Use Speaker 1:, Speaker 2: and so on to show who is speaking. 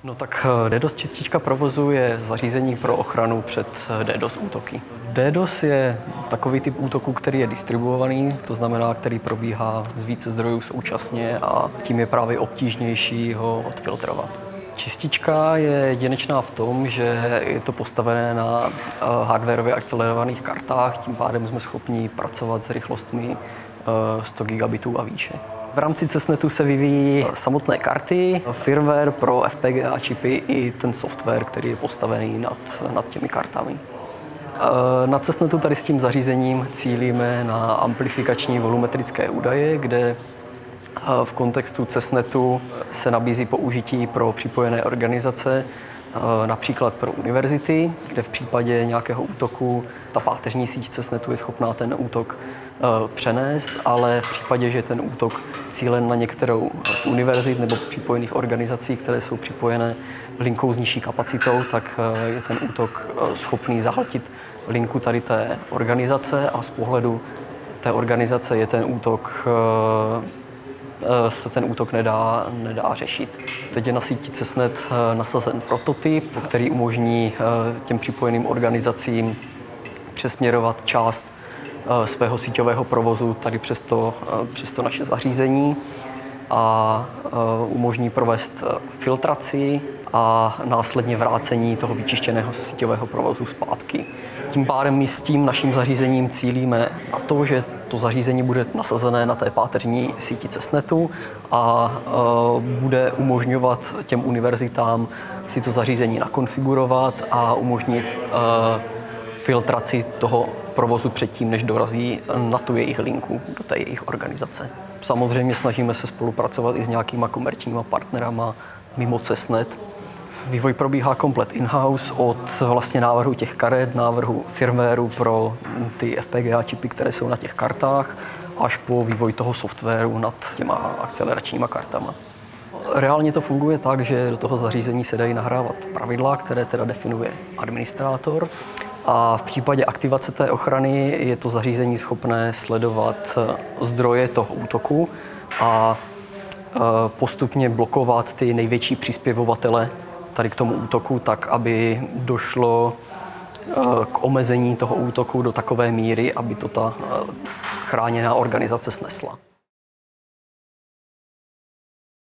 Speaker 1: No tak DDoS čistička provozu je zařízení pro ochranu před DDoS útoky. DDoS je takový typ útoku, který je distribuovaný, to znamená, který probíhá z více zdrojů současně a tím je právě obtížnější ho odfiltrovat. Čistička je jedinečná v tom, že je to postavené na hardwarově akcelerovaných kartách, tím pádem jsme schopni pracovat s rychlostmi 100 gigabitů a výše. V rámci CESNetu se vyvíjí samotné karty, firmware pro FPGA čipy i ten software, který je postavený nad těmi kartami. Na CESNetu tady s tím zařízením cílíme na amplifikační volumetrické údaje, kde v kontextu CESNetu se nabízí použití pro připojené organizace, například pro univerzity, kde v případě nějakého útoku ta páteřní síť CESNetu je schopná ten útok přenést, ale v případě, že ten útok cílen na některou z univerzit nebo připojených organizací, které jsou připojené linkou s nižší kapacitou, tak je ten útok schopný zahltit linku tady té organizace a z pohledu té organizace je se ten útok nedá řešit. Teď je na síti CESNet nasazen prototyp, který umožní těm připojeným organizacím přesměrovat část svého síťového provozu tady přes to naše zařízení a umožní provést filtraci a následně vrácení toho vyčištěného síťového provozu zpátky. Tím pádem my s tím naším zařízením cílíme na to, že to zařízení bude nasazené na té páteřní síti CESNetu a bude umožňovat těm univerzitám si to zařízení nakonfigurovat a umožnit filtraci toho provozu předtím, než dorazí na tu jejich linku do té jejich organizace. Samozřejmě snažíme se spolupracovat i s nějakýma komerčníma partnerama mimo CESNet. Vývoj probíhá komplet in-house od vlastně návrhu těch karet, návrhu firmwareu pro ty FPGA čipy, které jsou na těch kartách, až po vývoj toho softwaru nad těma akceleračníma kartama. Reálně to funguje tak, že do toho zařízení se dají nahrávat pravidla, které teda definuje administrátor. A v případě aktivace té ochrany je to zařízení schopné sledovat zdroje toho útoku a postupně blokovat ty největší přispěvovatele tady k tomu útoku, tak aby došlo k omezení toho útoku do takové míry, aby to ta chráněná organizace snesla.